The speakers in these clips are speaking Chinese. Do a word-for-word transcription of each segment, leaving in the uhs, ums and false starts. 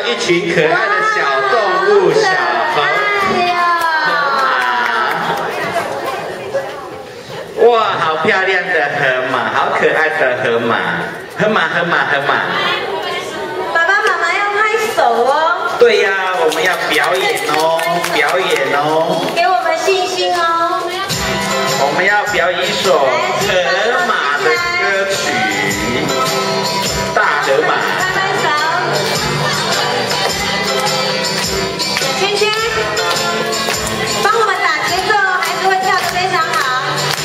一群可爱的小动物，小河河马。哇，好漂亮的河马，好可爱的河马，河马河马河马。 爸爸妈妈要拍手哦。对呀、 啊，我们要表演哦，表演哦。 给我们信心哦。 我们要表演一首河马的歌曲，大河马。 拍拍手。圈圈，帮我们打节奏，孩子会跳得非常好。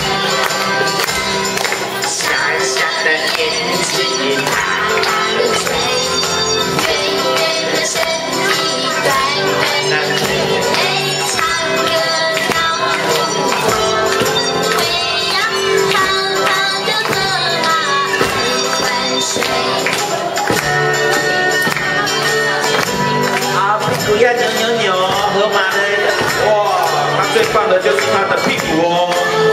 小小的眼睛，大大的嘴，圆圆的身体，短短的腿，会唱歌跳舞，会摇胖胖的河马爱玩水。啊，屁股要扭扭扭，河马的，哇，它最棒的就是它的屁股哦。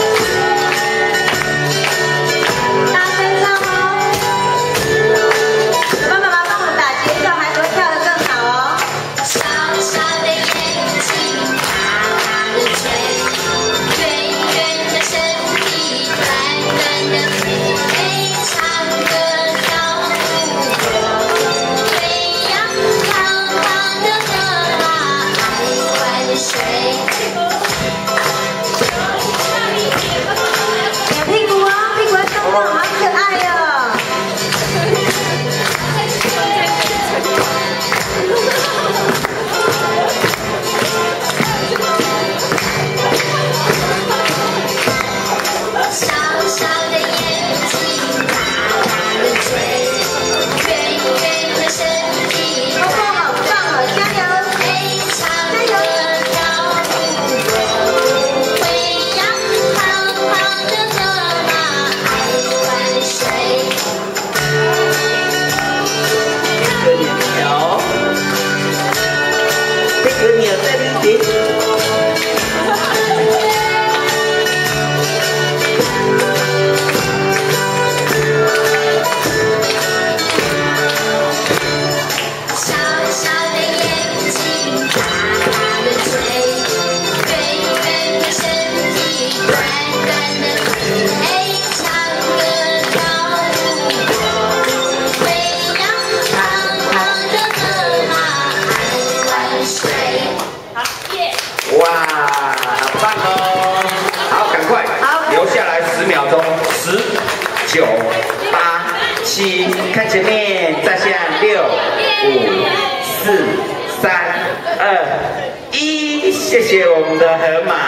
哇，好棒哦！好，赶快留下来十秒钟，十、九、八、七，看前面，再向六、五、四、三、二、一，谢谢我们的河马，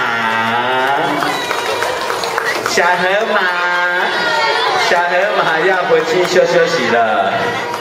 小河马，小河马要回去休休息了。